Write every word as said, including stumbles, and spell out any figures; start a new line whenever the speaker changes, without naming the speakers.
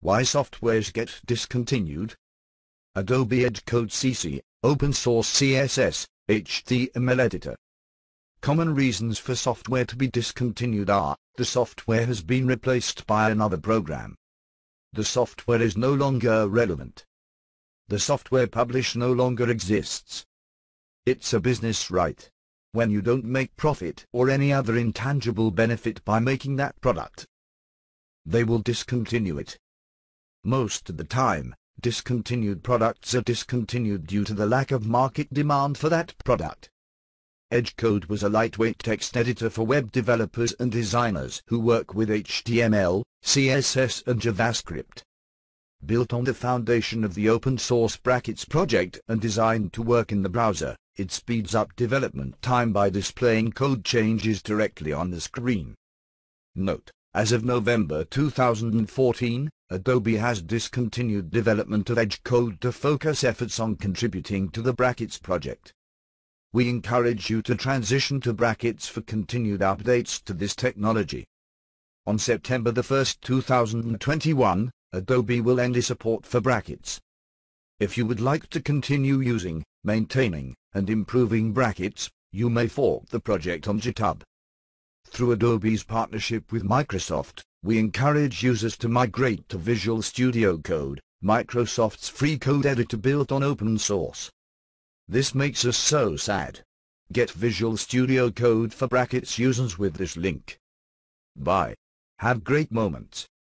Why softwares get discontinued? Adobe Edge Code C C, open source C S S, H T M L editor. Common reasons for software to be discontinued are: the software has been replaced by another program. The software is no longer relevant. The software published no longer exists. It's a business right. When you don't make profit or any other intangible benefit by making that product, they will discontinue it. Most of the time, discontinued products are discontinued due to the lack of market demand for that product. Edge Code was a lightweight text editor for web developers and designers who work with H T M L, C S S and JavaScript. Built on the foundation of the open-source Brackets project and designed to work in the browser, it speeds up development time by displaying code changes directly on the screen. Note: as of November two thousand fourteen, Adobe has discontinued development of Edge Code to focus efforts on contributing to the Brackets project. We encourage you to transition to Brackets for continued updates to this technology. On September the first, two thousand twenty-one, Adobe will end support for Brackets. If you would like to continue using, maintaining, and improving Brackets, you may fork the project on GitHub. Through Adobe's partnership with Microsoft, we encourage users to migrate to Visual Studio Code, Microsoft's free code editor built on open source. This makes us so sad. Get Visual Studio Code for Brackets users with this link. Bye. Have great moments.